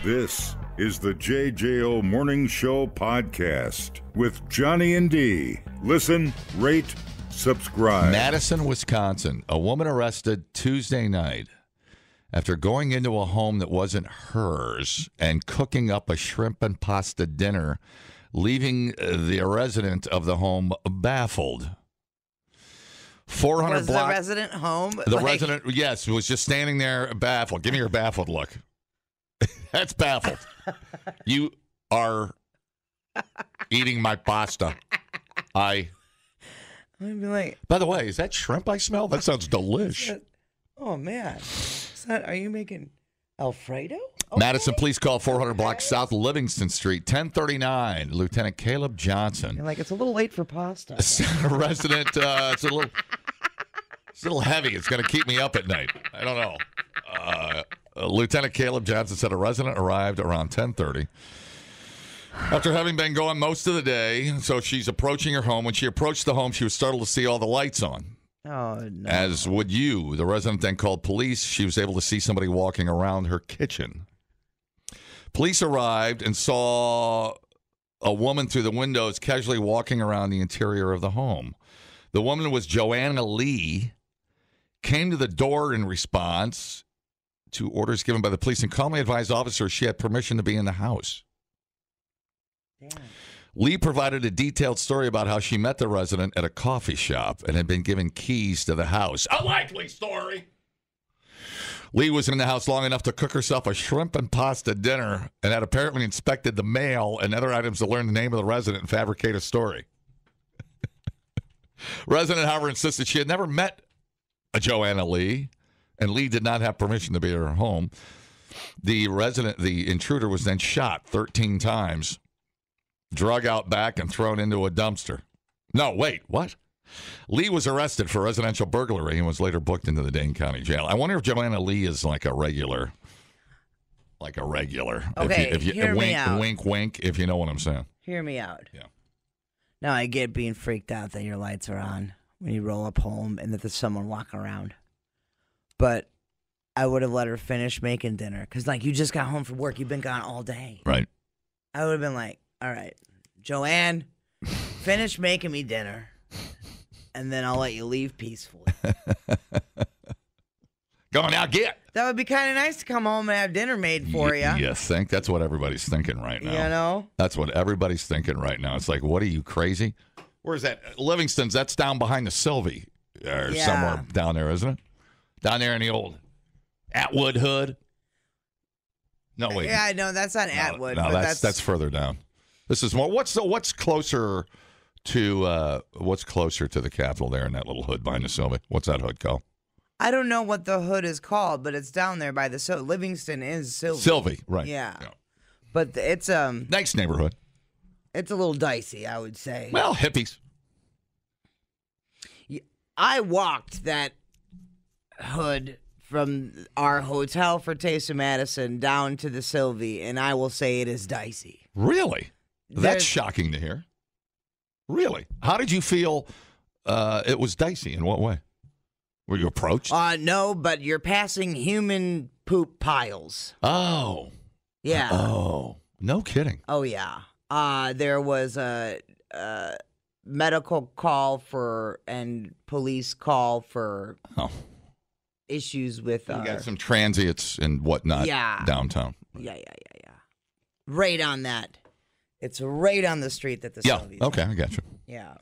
This is the JJO Morning Show podcast with Johnny and D. Listen, rate, subscribe. Madison, Wisconsin. A woman arrested Tuesday night after going into a home that wasn't hers and cooking up a shrimp and pasta dinner, leaving the resident of the home baffled. 400 Was the resident home? The resident, yes, was just standing there baffled. Give me your baffled look. That's baffled. You are eating my pasta. I'd be like, by the way, is that shrimp I smell? That sounds delish. Oh, man. Are you making Alfredo? Okay. Madison, police call 400 blocks south Livingston Street, 1039. Lieutenant Caleb Johnson. You're like, it's a little late for pasta. A resident, it's a little heavy. It's going to keep me up at night. I don't know. Lieutenant Caleb Johnson said a resident arrived around 10:30 after having been gone most of the day. So she's approaching her home. When she approached the home, she was startled to see all the lights on. Oh, no. As would you. The resident then called police. She was able to see somebody walking around her kitchen. Police arrived and saw a woman through the windows casually walking around the interior of the home. The woman was Joanna Lee, came to the door in response to orders given by the police and calmly advised officers she had permission to be in the house. Damn. Lee provided a detailed story about how she met the resident at a coffee shop and had been given keys to the house. A likely story. Lee was in the house long enough to cook herself a shrimp and pasta dinner and had apparently inspected the mail and other items to learn the name of the resident and fabricate a story. Resident, however, insisted she had never met a Joanna Lee, and Lee did not have permission to be at her home. The intruder, was then shot 13 times, drug out back, and thrown into a dumpster. No, wait, what? Lee was arrested for residential burglary and was later booked into the Dane County Jail. I wonder if Joanna Lee is like a regular. Okay, if you hear me out. Wink, wink, if you know what I'm saying. Hear me out. Yeah. Now, I get being freaked out that your lights are on when you roll up home and that there's someone walking around. But I would have let her finish making dinner. Because, like, you just got home from work. You've been gone all day. Right. I would have been like, all right, Joanne, finish making me dinner. And then I'll let you leave peacefully. Go on now, get. That would be kind of nice to come home and have dinner made for you. You think? That's what everybody's thinking right now. You know? That's what everybody's thinking right now. It's like, what are you, crazy? Where's that? Livingston's, that's down behind the Sylvie. Or somewhere down there, isn't it? Down there in the old Atwood hood. No, wait. Yeah, no, that's not Atwood. No, but that's further down. This is more. What's closer to the Capitol there in that little hood behind the Sylvie? What's that hood called? I don't know what the hood is called, but it's down there by the Livingston is Sylvie. Sylvie, right? Yeah. But it's nice neighborhood. It's a little dicey, I would say. Well, hippies. I walked that hood from our hotel for Taste of Madison down to the Sylvie, and I will say it is dicey. Really? That's shocking to hear. Really? How did you feel it was dicey? In what way? Were you approached? No, but you're passing human poop piles. Oh. Yeah. Oh. No kidding. Oh, yeah. There was a medical call and police call for issues with... You got some transients and whatnot downtown. Yeah. Right on that. It's right on the street that the Sylvie's okay, on. I got you. Yeah.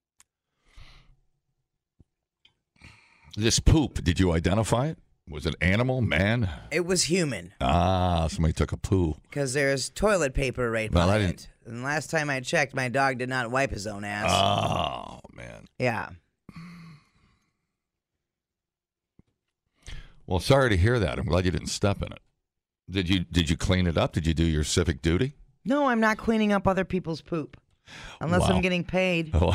This poop, did you identify it? Was it animal, man? It was human. Somebody took a poo. Because there's toilet paper right by it. And last time I checked, my dog did not wipe his own ass. Oh, man. Yeah. Well, sorry to hear that. I'm glad you didn't step in it. Did you clean it up? Did you do your civic duty? No, I'm not cleaning up other people's poop. Unless I'm getting paid. Wow.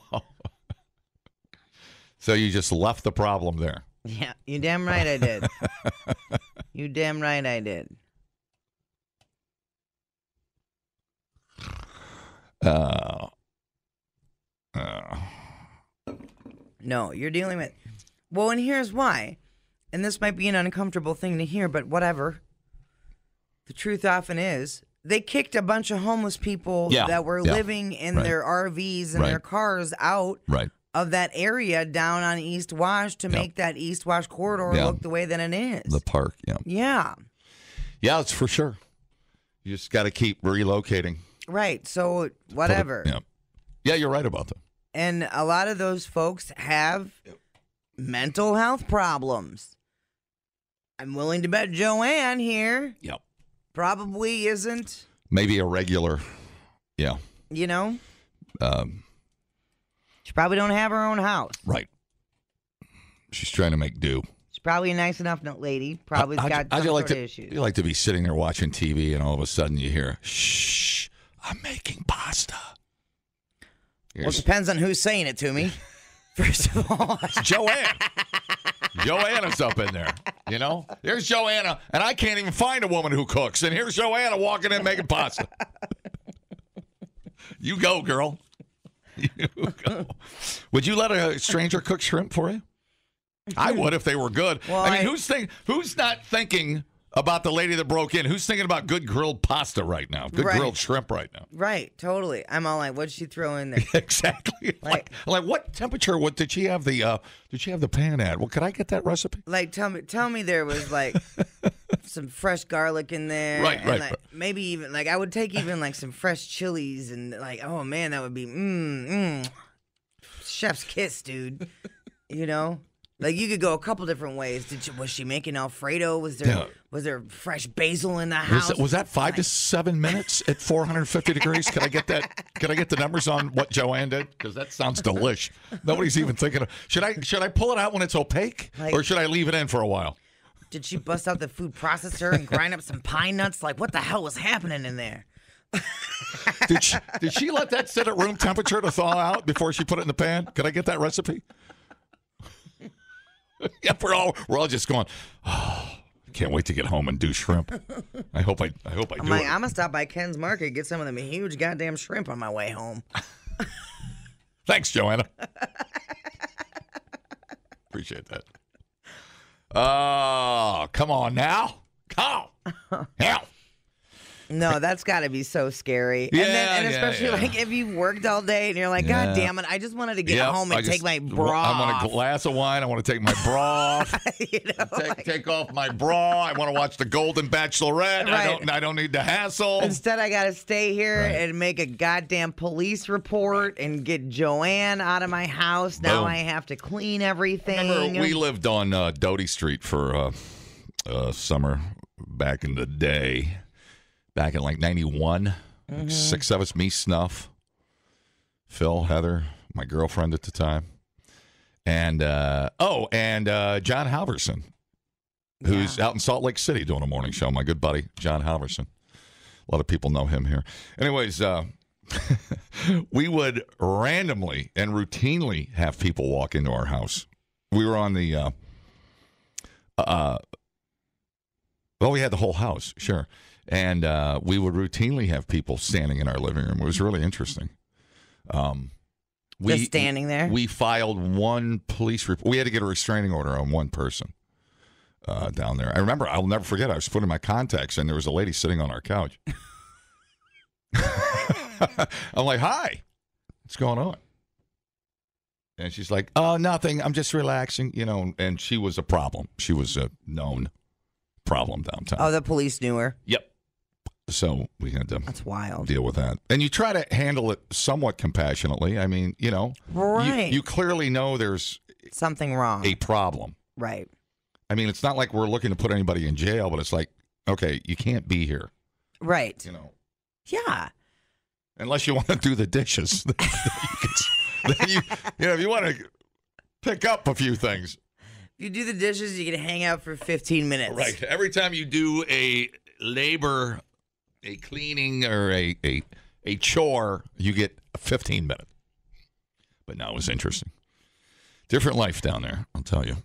So you just left the problem there. Yeah, you damn right I did. You damn right I did. No, you're dealing with... Well, and here's why. And this might be an uncomfortable thing to hear, but whatever. the truth often is, they kicked a bunch of homeless people that were living in their RVs and their cars out of that area down on East Wash to make that East Wash corridor look the way that it is. The park, Yeah. Yeah, it's for sure. You just got to keep relocating. Right. So whatever. Yeah, you're right about that. And a lot of those folks have mental health problems. I'm willing to bet Joanne here probably isn't. Maybe a regular, You know? She probably don't have her own house. Right. She's trying to make do. She's probably a nice enough lady. Probably got some sort of issues. You like to be sitting there watching TV and all of a sudden you hear, shh, I'm making pasta. Well, it depends on who's saying it to me. First of all. It's Joanne. Joanna's up in there. You know? There's Joanna, and I can't even find a woman who cooks. And here's Joanna walking in making pasta. You go, girl. You go. Would you let a stranger cook shrimp for you? I would if they were good. Well, I mean, who's not thinking about the lady that broke in? Who's thinking about good grilled pasta right now? Good grilled shrimp right now? Right, totally. I'm all like, what'd she throw in there? Exactly. Like what temperature? What did she have the? Did she have the pan at? Well, could I get that recipe? Like, tell me there was like some fresh garlic in there, right. Maybe even like I would take even like some fresh chilies and like, oh man, that would be chef's kiss, dude. You know. Like you could go a couple different ways. Was she making Alfredo? Was there fresh basil in the house? Was that 5 to 7 minutes at 450 degrees? Could I get that? Could I get the numbers on what Joanne did? Because that sounds delish. Nobody's even thinking of. Should I pull it out when it's opaque, or should I leave it in for a while? Did she bust out the food processor and grind up some pine nuts? Like what the hell was happening in there? Did she let that sit at room temperature to thaw out before she put it in the pan? Could I get that recipe? Yeah, we're all just going. Oh, I can't wait to get home and do shrimp. I hope I do. I'm gonna stop by Ken's Market, get some of them huge goddamn shrimp on my way home. Thanks, Joanna. Appreciate that. Oh, come on now, come on. Hell. No, that's got to be so scary. And especially like if you worked all day and you're like, God damn it, I just wanted to get home and take my bra off. I want a glass of wine. I want to take my bra off. Take off my bra. I want to watch the Golden Bachelorette. Right. I don't need the hassle. Instead, I got to stay here and make a goddamn police report and get Joanne out of my house. Boom. Now I have to clean everything. Remember, we lived on Doty Street for summer back in the day. Back in like 91, 6 of us, me, Snuff, Phil, Heather, my girlfriend at the time, and John Halverson, who's out in Salt Lake City doing a morning show. My good buddy, John Halverson. A lot of people know him here. Anyways, we would randomly and routinely have people walk into our house. We were on the, we had the whole house, sure. And we would routinely have people standing in our living room. It was really interesting. Just standing there? We filed one police report. We had to get a restraining order on one person down there. I remember, I'll never forget, I was putting my contacts in. There was a lady sitting on our couch. I'm like, hi, what's going on? And she's like, oh, nothing. I'm just relaxing, and she was a problem. She was a known problem downtown. Oh, the police knew her? Yep. So we had to That's wild. deal with that. And you try to handle it somewhat compassionately. I mean, right. you clearly know there's something wrong. A problem. Right. I mean, it's not like we're looking to put anybody in jail, but it's like, okay, you can't be here. Right. Yeah. Unless you want to do the dishes. If you want to pick up a few things. If you do the dishes, you can hang out for 15 minutes. Right. Every time you do a labor, a cleaning, or a chore, you get 15 minutes. But now it was interesting. Different life down there, I'll tell you.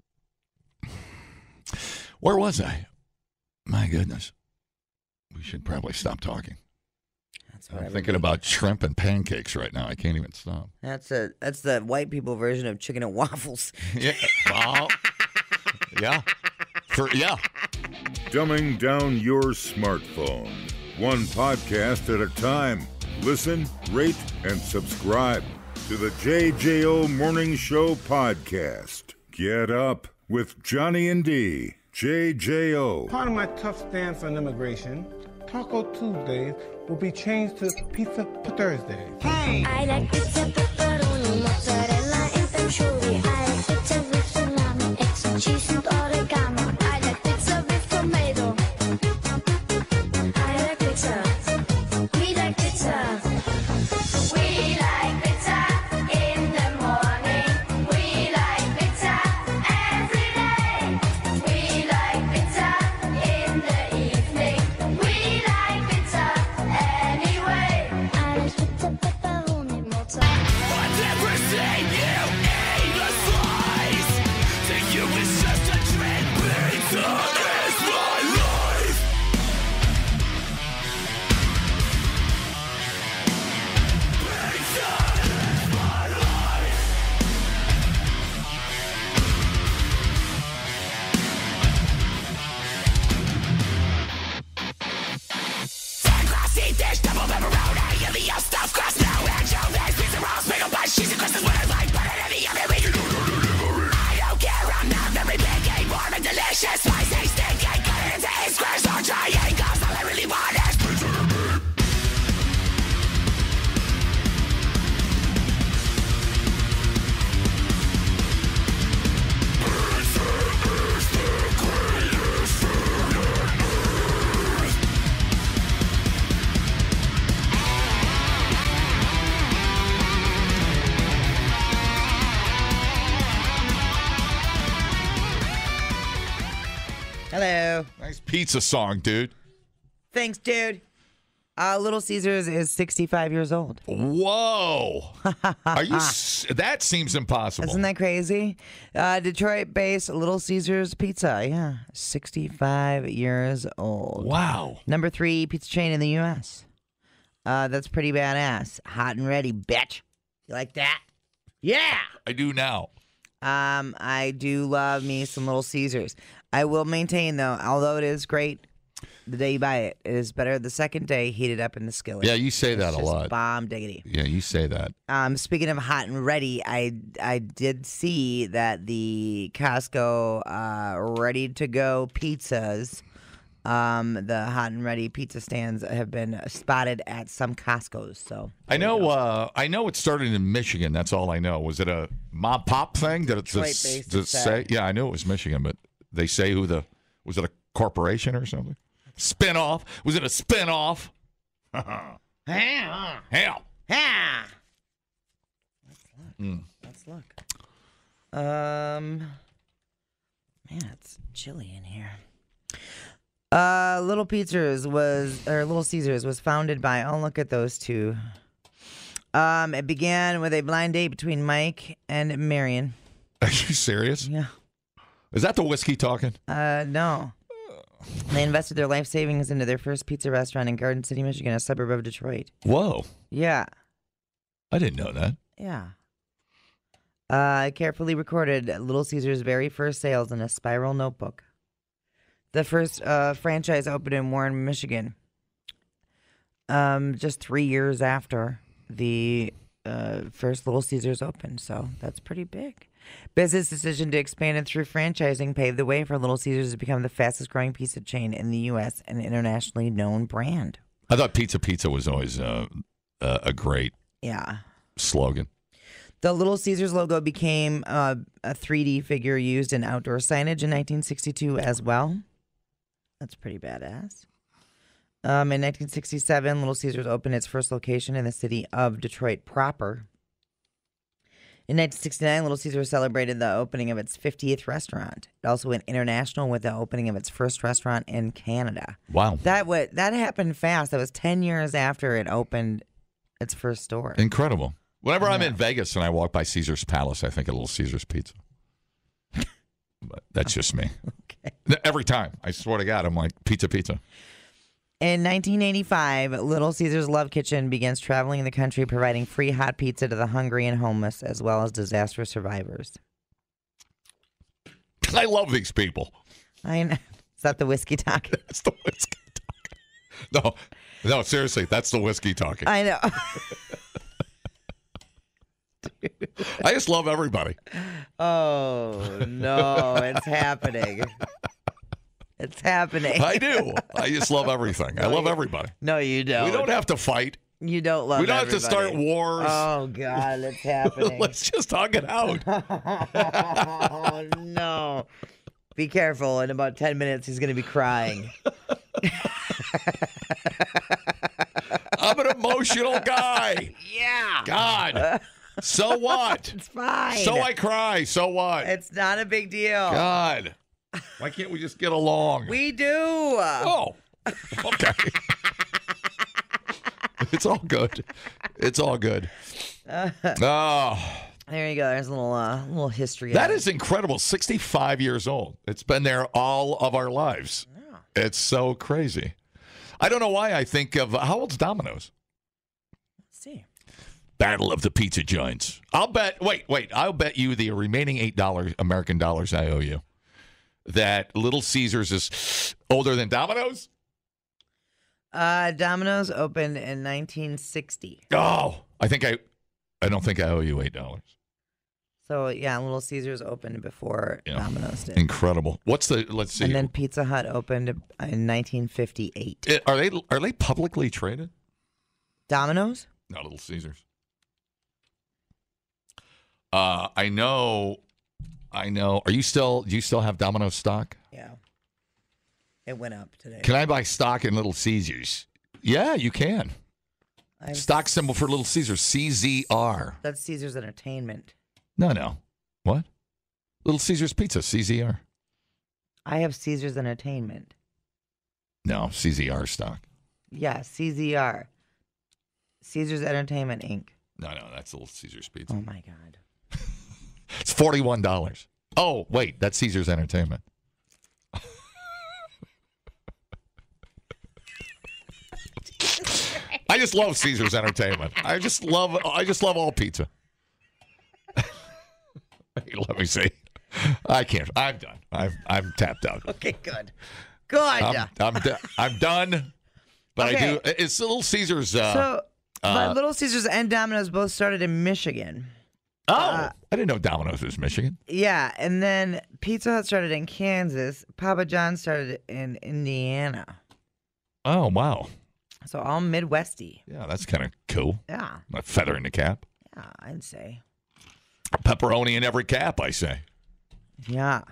Where was I? My goodness. We should probably stop talking. I'm thinking about shrimp and pancakes right now. I can't even stop. That's the white people version of chicken and waffles. Yeah. Well, yeah. Dumbing down your smartphone. One podcast at a time. Listen, rate, and subscribe to the JJO Morning Show podcast. Get up with Johnny and D. JJO. Part of my tough stance on immigration, Taco Tuesdays will be changed to Pizza Pthursday. Hey! I like pizza, pepperoni, mozzarella, and patchouli. I like pizza with salami, eggs, and cheese, and oregano. I like pizza with tomato. I like pizza. We like pizza. We like pizza in the morning. We like pizza every day. We like pizza in the evening. We like pizza anyway. I like pizza, pepperoni, mozzarella. But everything you eat a slice. To you it's just a drink. Pizza is my life. Pizza is my life. Ten classy dish, double pepperoni, and the stuffed crust, no anchovies, pizza rolls, bagel bites, cheesy crusts, what I like, put it in the oven, we can I don't care, I'm not very picky, warm and delicious, spicy, stinky, cut it into 8 squares or triangles, all I really want is pizza to me. Hello. Nice pizza song, dude. Thanks, dude. Little Caesars is 65 years old. Whoa. Are you? That seems impossible. Isn't that crazy? Detroit-based Little Caesars Pizza. Yeah, 65 years old. Wow. Number 3 pizza chain in the U.S. That's pretty badass. Hot and ready, bitch. You like that? Yeah. I do now. I do love me some Little Caesars. I will maintain, though, although it is great the day you buy it, it is better the second day heated up in the skillet. Yeah, you say that It's a just lot. Bomb diggity. Yeah, you say that. Speaking of hot and ready, I did see that the Costco ready to go pizzas, the hot and ready pizza stands have been spotted at some Costco's. So I know it started in Michigan. That's all I know. Was it a mob pop thing? Did it Detroit-based, does it it say? said. Yeah, I knew it was Michigan, but they say was it a corporation or something? Spin-off? Was it a spin-off? Hell. Yeah. Let's look. Man, it's chilly in here. Little Caesars was founded by, oh, look at those two. It began with a blind date between Mike and Marion. Are you serious? Yeah. Is that the whiskey talking? No. They invested their life savings into their first pizza restaurant in Garden City, Michigan, a suburb of Detroit. Whoa. Yeah. I didn't know that. Yeah. I carefully recorded Little Caesar's very first sales in a spiral notebook. The first franchise opened in Warren, Michigan, just 3 years after the first Little Caesars opened. So that's pretty big. Business decision to expand it through franchising paved the way for Little Caesars to become the fastest growing pizza chain in the U.S. and internationally known brand. I thought Pizza was always a great slogan. The Little Caesars logo became a 3D figure used in outdoor signage in 1962 as well. That's pretty badass. In 1967, Little Caesars opened its first location in the city of Detroit proper. In 1969, Little Caesars celebrated the opening of its 50th restaurant. It also went international with the opening of its first restaurant in Canada. Wow. That happened fast. That was 10 years after it opened its first store. Incredible. Whenever I'm in Vegas and I walk by Caesar's Palace, I think of Little Caesars Pizza. But that's just me. Okay. Every time. I swear to God, I'm like, pizza. In 1985, Little Caesars Love Kitchen begins traveling the country, providing free hot pizza to the hungry and homeless, as well as disaster survivors. I love these people. I know. Is that the whiskey talking? That's the whiskey talking. No, seriously, that's the whiskey talking. I know. I just love everybody. Oh, no, it's happening. It's happening. I do. I just love everything. I love everybody. No, you don't. We don't have to fight. You don't love We don't have to everybody. start wars. Oh, God, it's happening. Let's just hug it out. Oh, no. Be careful. In about 10 minutes, he's going to be crying. I'm an emotional guy. Yeah. God. So what? It's fine. So I cry. So what? It's not a big deal. God. Why can't we just get along? We do. Oh. Okay. It's all good. It's all good. Oh. There you go. There's a little history. That is incredible. 65 years old. It's been there all of our lives. Yeah. It's so crazy. I don't know why I think of how old's Domino's? Let's see. Battle of the Pizza Joints. I'll bet you the remaining $8 American dollars I owe you that Little Caesars is older than Domino's. Domino's opened in 1960. Oh, I don't think I owe you $8. So yeah, Little Caesars opened before Domino's did. Incredible. Let's see. And then Pizza Hut opened in 1958. Are they publicly traded? Domino's? No, Little Caesars. I know. Do you still have Domino's stock? Yeah. It went up today. Can I buy stock in Little Caesars? Yeah, you can. Stock symbol for Little Caesars, CZR. That's Caesars Entertainment. No. What? Little Caesars Pizza, CZR. I have Caesars Entertainment. No, CZR stock. Yeah, CZR. Caesars Entertainment, Inc. No, that's Little Caesars Pizza. Oh, my God. It's $41. Oh, wait, that's Caesars Entertainment. I just love Caesars Entertainment. I just love all pizza. Let me see. I can't. I'm done. I'm tapped out. Okay, good. Good. I'm done. But Okay. I do. It's Little Caesars. But Little Caesars and Domino's both started in Michigan. I didn't know Domino's was Michigan. Yeah, and then Pizza Hut started in Kansas. Papa John's started in Indiana. Oh, wow. So all Midwesty. Yeah, that's kind of cool. Yeah. A feather in the cap. Yeah, I'd say. Pepperoni in every cap, I say. Yeah.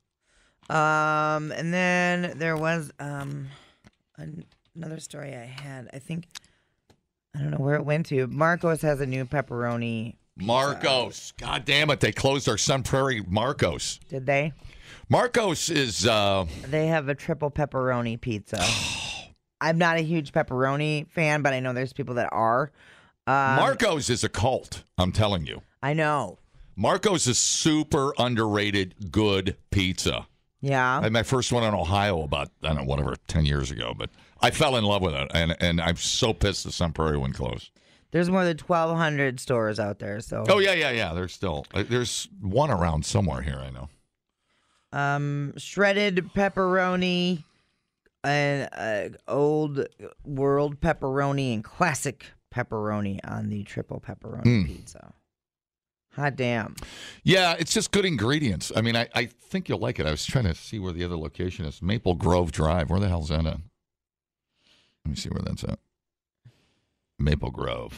And then there was another story I had. I don't know where it went to. Marcos has a new pepperoni. Marcos. God damn it. They closed our Sun Prairie Marcos. Did they? Marcos is They have a triple pepperoni pizza. I'm not a huge pepperoni fan, but I know there's people that are. Marcos is a cult, I'm telling you. I know. Marcos is super underrated good pizza. Yeah. I had my first one in Ohio about, 10 years ago, but I fell in love with it, and I'm so pissed the Sun Prairie one closed. There's more than 1,200 stores out there. So. Oh, yeah. There's one around somewhere here, I know. Shredded pepperoni, and old world pepperoni, and classic pepperoni on the triple pepperoni pizza. Hot damn. Yeah, it's just good ingredients. I mean, I think you'll like it. I was trying to see where the other location is. Maple Grove Drive. Where the hell's that at? Let me see where that's at. Maple Grove.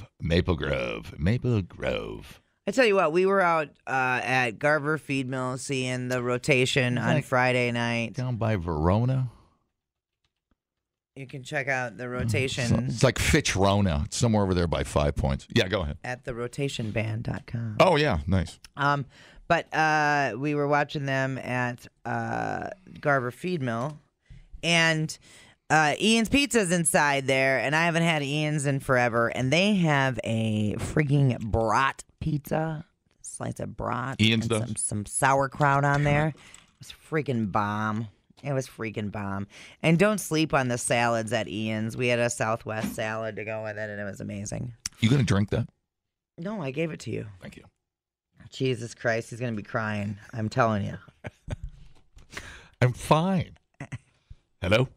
I tell you what, we were out at Garver Feed Mill seeing the rotation on Friday night. Down by Verona? You can check out the rotation. It's like Fitch-Rona. It's somewhere over there by 5 Points. Yeah, go ahead. At therotationband.com. Oh, yeah, nice. But we were watching them at Garver Feed Mill, and Ian's Pizza's inside there, and I haven't had Ian's in forever, and they have a freaking brat pizza, slice of brat, Ian's and does? some sauerkraut on there. It was freaking bomb. And don't sleep on the salads at Ian's. We had a Southwest salad to go with it, and it was amazing. You going to drink that? No, I gave it to you. Thank you. Jesus Christ, he's going to be crying. I'm telling you. I'm fine. Hello?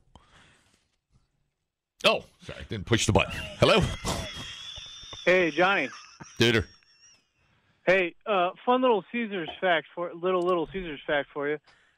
Oh, sorry. Didn't push the button. Hello? Hey, Johnny. Duder. Hey, fun little Caesar's fact for you.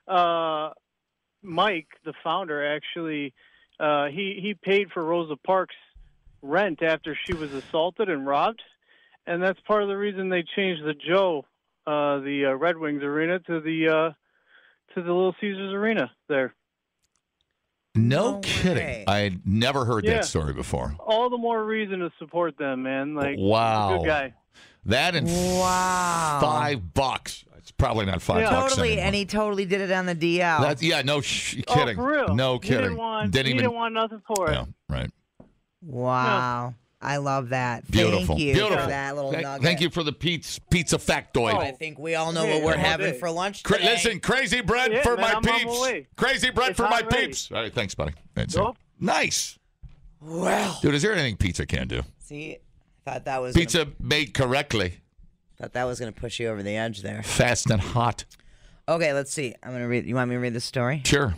Mike, the founder, actually, he paid for Rosa Parks' rent after she was assaulted and robbed, and that's part of the reason they changed the Red Wings arena to the Little Caesars arena there. No No kidding. way. I had never heard Yeah. that story before. All the more reason to support them, man. Like, Wow. good guy. That and Wow. $5. It's probably not $5 Yeah. Totally, anymore. and he totally did it on the DL. Kidding. Oh, for real? No He kidding. didn't want nothing for it. Yeah, right. Wow. I love that. Beautiful. Thank you Beautiful. for that little nugget. Thank you for the pizza factoid. Oh, I think we all know Hey, what we're all having day. for lunch today. Listen, crazy bread Yeah, for man, my I'm on my peeps. way. Crazy bread It's for my already. peeps. All right, thanks, buddy. That's Yup. it. Nice. Well, Dude, is there anything pizza can do? see, thought that was Pizza made correctly, gonna push you over the edge there. fast and hot. Okay, let's see. I'm gonna read. You want me to read the story? Sure.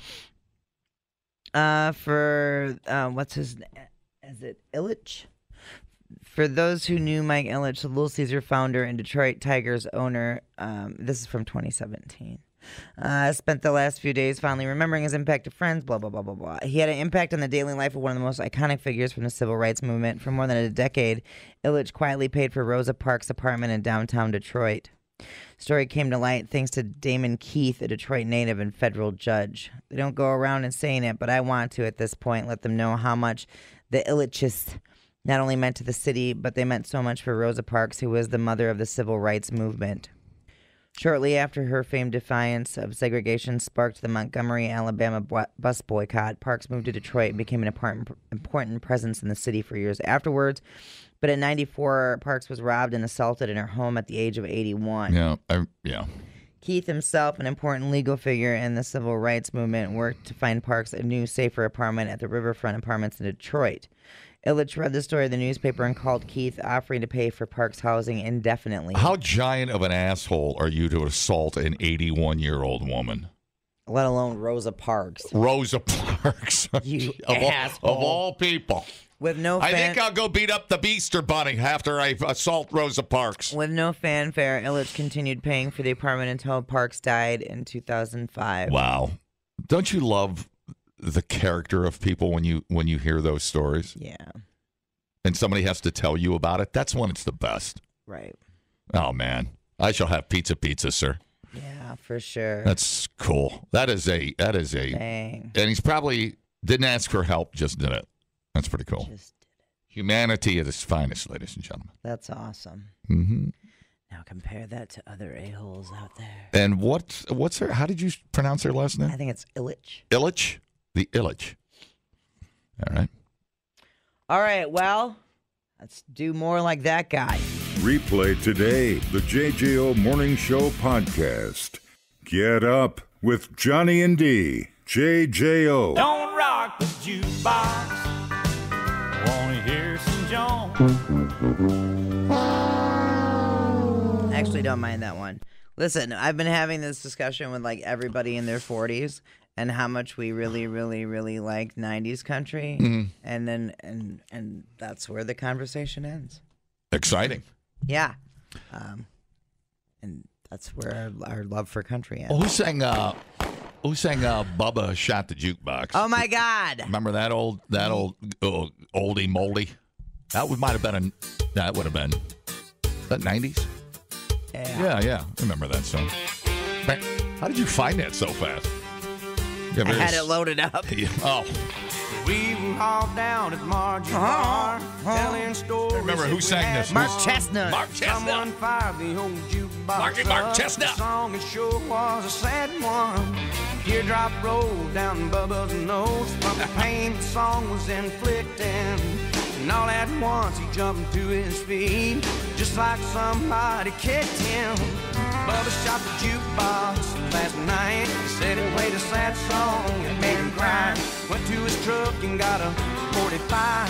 For what's his? Is it Illich? For those who knew Mike Illich, the Little Caesar founder and Detroit Tigers owner, this is from 2017. Spent the last few days fondly remembering his impact to friends, blah, blah, blah, blah, blah. He had an impact on the daily life of one of the most iconic figures from the civil rights movement. For more than a decade, Illich quietly paid for Rosa Parks' apartment in downtown Detroit. Story came to light thanks to Damon Keith, a Detroit native and federal judge. They don't go around and saying it, but I want to at this point let them know how much the Illiches not only meant to the city, but they meant so much for Rosa Parks, who was the mother of the civil rights movement. Shortly after her famed defiance of segregation sparked the Montgomery, Alabama bus boycott, Parks moved to Detroit and became an important presence in the city for years afterwards. But at 94, Parks was robbed and assaulted in her home at the age of 81. Yeah. Keith himself, an important legal figure in the civil rights movement, worked to find Parks a new, safer apartment at the Riverfront Apartments in Detroit. Illich read the story in the newspaper and called Keith, offering to pay for Parks' housing indefinitely. How giant of an asshole are you to assault an 81-year-old woman? Let alone Rosa Parks. Rosa Parks. You of asshole. all people. With no I think I'll go beat up the Beaster Bunny after I assault Rosa Parks. With no fanfare, Illich continued paying for the apartment until Parks died in 2005. Wow. Don't you love the character of people when you hear those stories? Yeah, And somebody has to tell you about it? That's when it's the best. right. Oh, man. I shall have pizza, sir. Yeah, for sure. That's cool. That is a Dang. and he's probably didn't ask for help, just did it. That's pretty cool. Just did it. Humanity at its finest, ladies and gentlemen. That's awesome. Mm-hmm. Now compare that to other a-holes out there. And what's her? How did you pronounce her last I name? think it's Illich. Illich, the Illich. All right. All right, well, let's do more like that guy. Replay today the JJO Morning Show podcast. Get up with Johnny and D. JJO. Don't rock the jukebox. Wanna hear some Jones? I actually don't mind that one. Listen, I've been having this discussion with like everybody in their 40s and how much we really, really, really like 90s country. And then and that's where the conversation ends. Exciting. Yeah. And that's where our love for country ends. Well, who sang Bubba Shot the Jukebox? Oh my God. Remember that old oldie moldy? That would would have been that 90s? Yeah. Yeah. Remember that song. How did you find that so fast? I had it loaded up. Oh. We were all down at Margie's bar, telling stories. Remember who that we sang had this? Mark known. Chestnut. Mark Someone Chestnut. fired the old jukebox. Mark up. Chestnut. The song, it sure was a sad one. Teardrop rolled down Bubba's nose from the pain the song was inflicting. And all at once he jumped to his feet, just like somebody kicked him. Bubba shot the jukebox last night. He said it played a sad song and made him cry. Went to his truck and got a 45.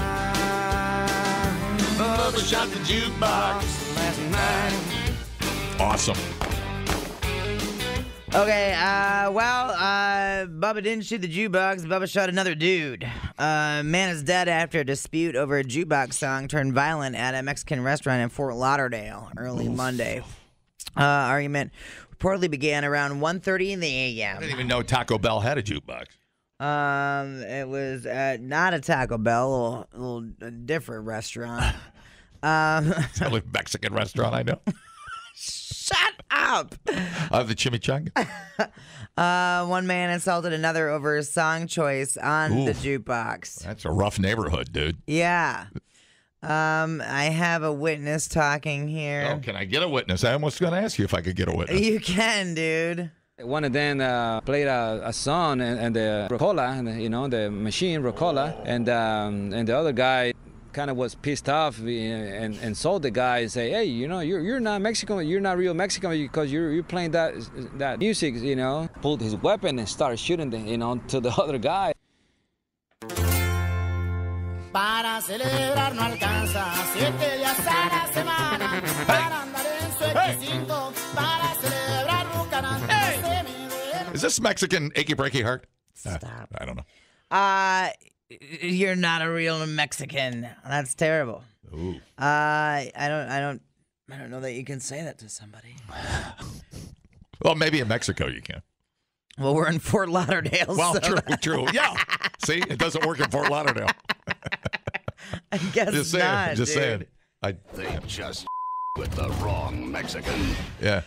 Bubba shot the jukebox last night. Awesome. Okay, Bubba didn't shoot the jukebox. Bubba shot another dude. Man is dead after a dispute over a jukebox song turned violent at a Mexican restaurant in Fort Lauderdale early Monday. Argument reportedly began around 1:30 in the a.m. I didn't even know Taco Bell had a jukebox. It was not a Taco Bell, a little different restaurant. It's the only Mexican restaurant I know. Shut up! I have the chimichanga. One man insulted another over his song choice on the jukebox. That's a rough neighborhood, dude. Yeah. I have a witness talking here. Oh, can I get a witness? I almost going to ask you if I could get a witness. You can, dude. One of them played a song and the Rocola, the machine Rocola, and the other guy kind of was pissed off and saw the guy and say, hey, you're not Mexican, you're not real Mexican because you're playing that music, pulled his weapon and started shooting to the other guy. Para celebrar no alcanza 7 días a la semana. Para andar en su X5, para celebrar Buchanan. Is this Mexican Achy Breaky Heart? Stop. I don't know. You're not a real Mexican. That's terrible. Ooh. I don't know that you can say that to somebody. Well, maybe in Mexico you can. Well, we're in Fort Lauderdale. Well, so true. Yeah. See, it doesn't work in Fort Lauderdale. I guess Just saying. not, Just dude. saying. They just with the wrong Mexican. Yeah.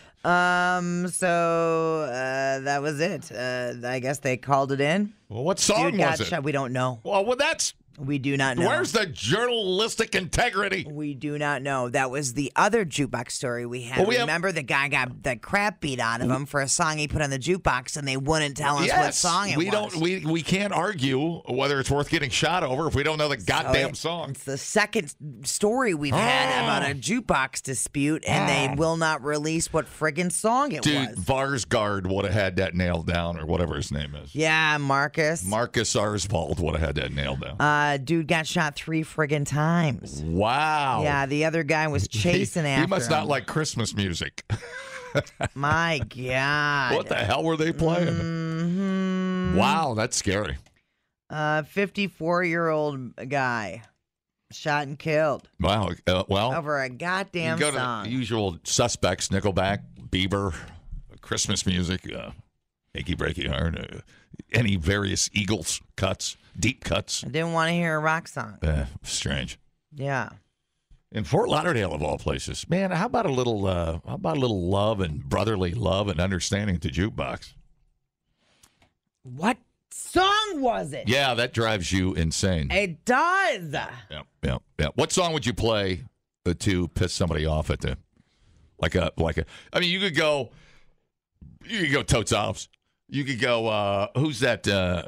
So that was it. I guess they called it in. Well, what song Dude was got it? shot. We don't know. Well, that's. We do not know. Where's the journalistic integrity? We do not know. That was the other jukebox story we had. Well, Remember the guy got the crap beat out of him for a song he put on the jukebox, and they wouldn't tell us what song it was. We can't argue whether it's worth getting shot over if we don't know the goddamn song. It's the second story we've had about a jukebox dispute, and they will not release what friggin' song it Dude, was. Varsgaard would have had that nailed down, or whatever his name is. Yeah, Marcus. Marcus Arsvold would have had that nailed down. Dude got shot 3 friggin' times. Wow. Yeah, the other guy was chasing after him. He must not like Christmas music. My God. What the hell were they playing? Mm-hmm. Wow, that's scary. 54-year-old guy shot and killed. Wow. Well, over a goddamn you go song. to the usual suspects: Nickelback, Bieber, Christmas music, Achy Breaky Heart, any various Eagles cuts, deep cuts. I didn't want to hear a rock song. Strange. Yeah. In Fort Lauderdale, of all places, man. How about a little love and brotherly love and understanding to jukebox? What song was it? Yeah, that drives you insane. It does. Yeah. What song would you play to piss somebody off at the like a? I mean, you could go Totes Offs. You could go. Who's that?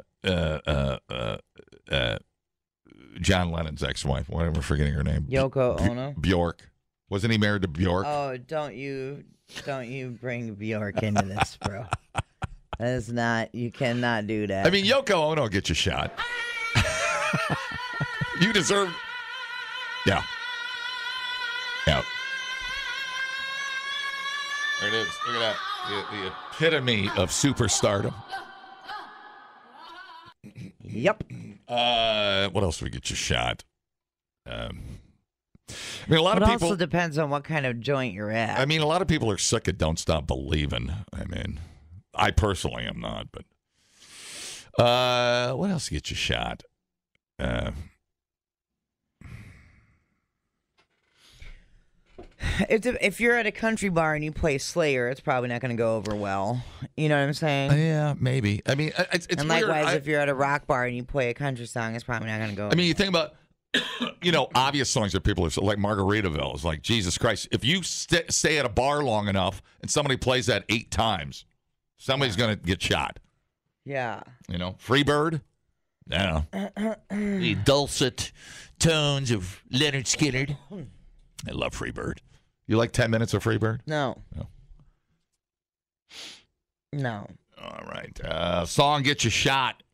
John Lennon's ex-wife. Why am I forgetting her name? Yoko Ono. Bjork. Wasn't he married to Bjork? Oh, don't you bring Bjork into this, bro. That is not. You cannot do that. I mean, Yoko Ono gets you shot. You deserve. Yeah. There it is. Look at that. The epitome of superstardom. Yep. What else would get you shot? I mean, a lot of people. It also depends on what kind of joint you're at. I mean, a lot of people are sick of "Don't Stop Believin'." I mean, I personally am not, but what else gets you shot? If you're at a country bar and you play Slayer, it's probably not going to go over well. You know what I'm saying? Yeah, maybe. I mean, it's and weird. likewise, if you're at a rock bar and you play a country song, it's probably not going to go. I mean, you think about, obvious songs that people are like Margaritaville. It's like, Jesus Christ. If you stay at a bar long enough and somebody plays that 8 times, somebody's going to get shot. Yeah. Freebird. No. The dulcet tones of Leonard Skinner. I love Freebird. You like 10 minutes of Freebird? No. All right. Song gets you shot.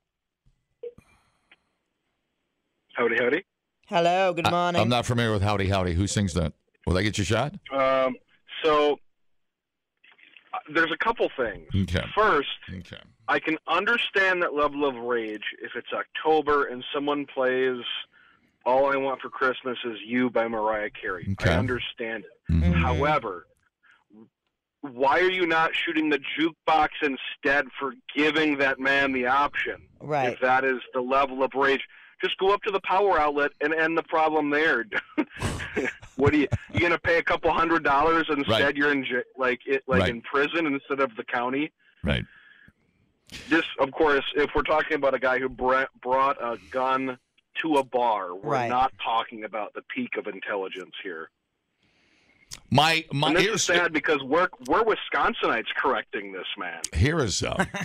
Howdy, howdy. Hello, good morning. I'm not familiar with Howdy, Howdy. Who sings that? Will they get you shot? So There's a couple things. Okay. First, Okay. I can understand that level of rage if it's October and someone plays All I Want for Christmas Is You by Mariah Carey. Okay. I understand it. Mhm. However, why are you not shooting the jukebox instead for giving that man the option? Right. If that is the level of rage, just go up to the power outlet and end the problem there. What are you going to pay a couple $100 instead? Right. You're in Right. in prison instead of the county. Right. This, of course, if we're talking about a guy who brought a gun to a bar, we're Right. not talking about the peak of intelligence here. My And this is here's sad because we're Wisconsinites correcting this man. here's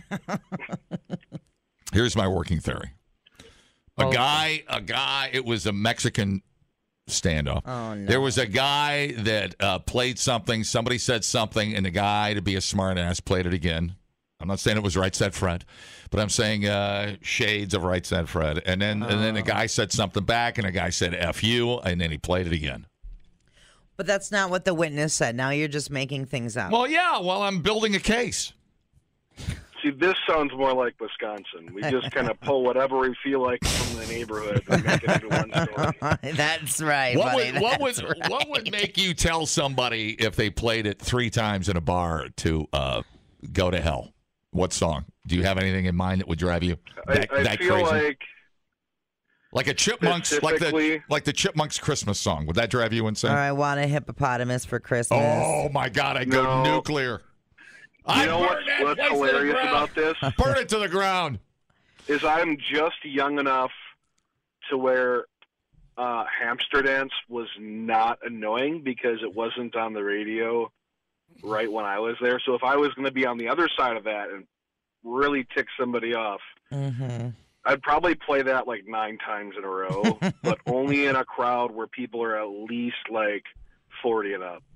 my working theory. A guy. It was a Mexican standoff. Oh, no. There was a guy that played something. Somebody said something, and the guy, to be a smart ass, played it again. I'm not saying it was Right Said Fred, but I'm saying shades of Right Said Fred. And then the guy said something back, and the guy said "F you," and then he played it again. But that's not what the witness said. Now you're just making things up. Well, yeah. Well, I'm building a case. See, this sounds more like Wisconsin. We just kind of pull whatever we feel like from the neighborhood and make it into one story. That's right, What buddy. what would make you tell somebody if they played it 3 times in a bar to go to hell? What song? Do you have anything in mind that would drive you I that feel crazy? like a Chipmunks, like the Chipmunks Christmas song. Would that drive you insane? Or I want a hippopotamus for Christmas. Oh my God! I go No. nuclear. You know what's hilarious about this? Burn it to the ground. Is I'm just young enough to where Hamster Dance was not annoying because it wasn't on the radio right when I was there. So if I was going to be on the other side of that and really tick somebody off, I'd probably play that like 9 times in a row, but only in a crowd where people are at least like 40 and up.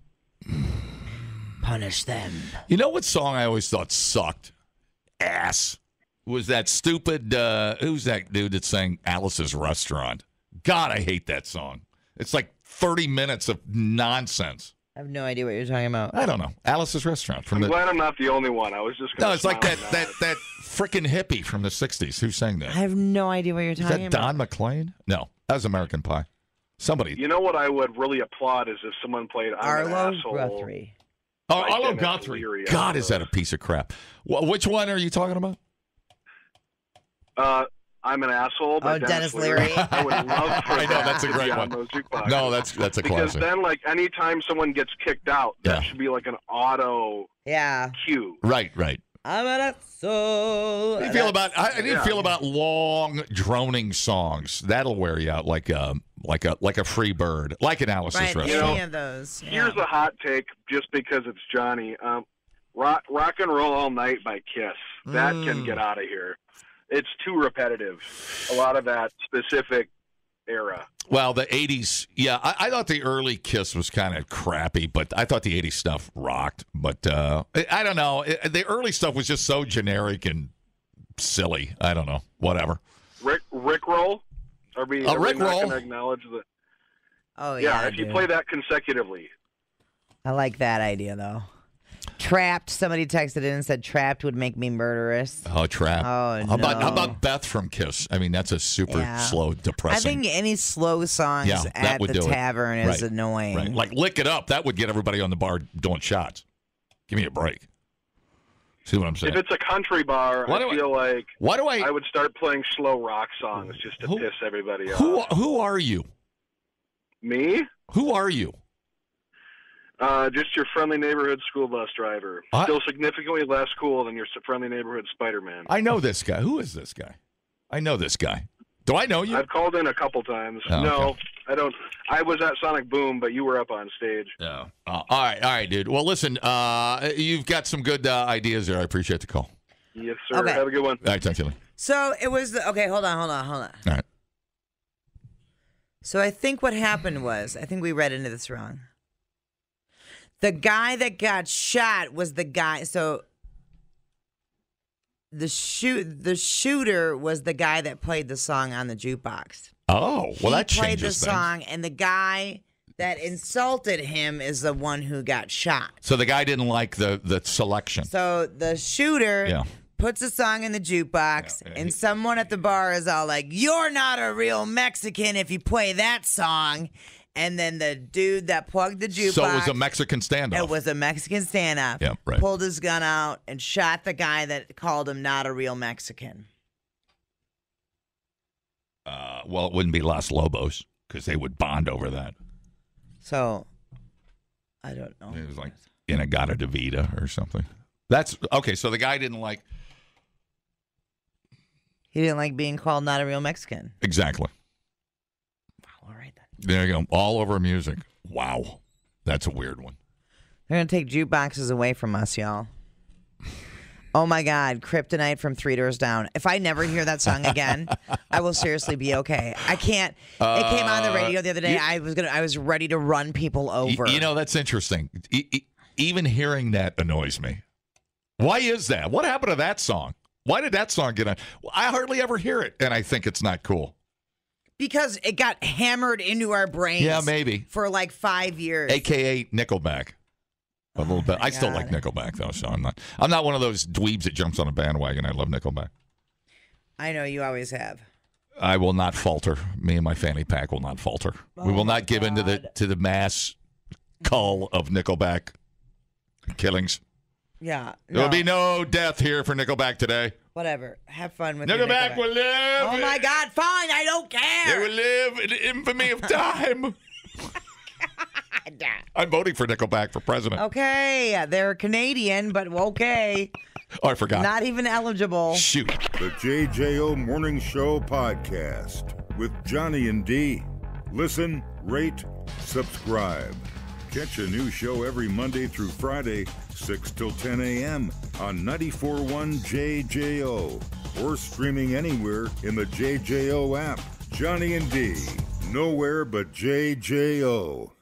Punish them. You know what song I always thought sucked ass? Was that stupid, who's that dude that sang Alice's Restaurant? God, I hate that song. It's like 30 minutes of nonsense. I have no idea what you're talking about. I don't know. Alice's Restaurant. I'm glad I'm not the only one. I was just gonna No, it's like smile that and nod. freaking hippie from the 60s. Who sang that? I have no idea what you're Is talking that about. Don McLean? No, that was American Pie. Somebody. You know what I would really applaud is if someone played I'm an Arlo Asshole. Guthrie. Oh, Like Arlo Dennis Guthrie. Leary, God, is that a piece of crap? Which one are you talking about? I'm an Asshole by Oh, Dennis Leary. I would love for I know, that that's a to great be on one. those jukeboxes. No, that's a Because classic. then, like, anytime someone gets kicked out, that should be like an auto Yeah. cue. Right. I'm an asshole. How do you feel about? I do feel about long, droning songs. That'll wear you out like a free bird, like an Alice's Right, Restaurant. any of those. Yeah. Here's a hot take, just because it's Johnny. Rock and Roll All Night by Kiss. That can get out of here. It's too repetitive. A lot of that specific era. Well, the 80s, yeah, I thought the early Kiss was kind of crappy, but I thought the 80s stuff rocked. But I don't know. The early stuff was just so generic and silly. I don't know. Whatever. Rick Roll? Are we not Rick Roll? going to acknowledge that? Oh, yeah. Yeah, if you play that consecutively. I like that idea, though. Trapped. Somebody texted in and said Trapped would make me murderous. Oh, Trap. Oh, How no. about Beth from Kiss? I mean, that's a super slow, depressing. I think any slow songs that at would the do it. tavern is Right. annoying. Right. Like Lick It Up. That would get everybody on the bar doing shots. Give me a break. See what I'm saying? If it's a country bar, Why do I feel like Why do I would start playing slow rock songs just to piss everybody off. Who are you? Me? Who are you? Just your friendly neighborhood school bus driver. Still significantly less cool than your friendly neighborhood Spider-Man. I know this guy. Who is this guy? I know this guy. Do I know you? I've called in a couple times. Oh, no, okay. I don't. I was at Sonic Boom, but you were up on stage. No. All right, dude. Well, listen, you've got some good ideas there. I appreciate the call. Yes, sir. Okay. Have a good one. All right, talk to you later. So it was okay. Hold on. All right. So I think what happened was, I think we read into this wrong. The guy that got shot was the guy. So the shooter was the guy that played the song on the jukebox. Oh, well, that He played changes the things. song, and the guy that insulted him is the one who got shot. So the guy didn't like the selection. So the shooter puts a song in the jukebox, and someone at the bar is all like, "You're not a real Mexican if you play that song." And then the dude that plugged the jukebox. So it was a Mexican standoff. It was a Mexican standoff. Yeah, right. Pulled his gun out and shot the guy that called him not a real Mexican. Well, it wouldn't be Los Lobos because they would bond over that. So, I don't know. It was like Inagata de Vida or something. That's okay. So the guy didn't like. He didn't like being called not a real Mexican. Exactly. All right then. There you go. All over music. Wow. That's a weird one. They're going to take jukeboxes away from us, y'all. Oh, my God. Kryptonite from 3 Doors Down. If I never hear that song again, I will seriously be okay. I can't. It came on the radio the other day. I was ready to run people over. You know, that's interesting. Even hearing that annoys me. Why is that? What happened to that song? Why did that song get on? I hardly ever hear it, and I think it's not cool. Because it got hammered into our brains. Yeah, maybe. For like 5 years. AKA Nickelback. A little bit. I still like Nickelback though, so I'm not one of those dweebs that jumps on a bandwagon. I love Nickelback. I know you always have. I will not falter. Me and my fanny pack will not falter. We will not give in to the mass cull of Nickelback killings. Yeah. There will be no death here for Nickelback today. Whatever. Have fun with Nickelback will live. Oh my God, fine. I don't care. They will live in the infamy of time. I'm voting for Nickelback for president. Okay. They're Canadian, but okay. Oh, I forgot. Not even eligible. Shoot. The JJO Morning Show podcast with Johnny and D. Listen, rate, subscribe. Catch a new show every Monday through Friday, 6 till 10 a.m. on 94.1 JJO or streaming anywhere in the JJO app. Johnny and D, nowhere but JJO.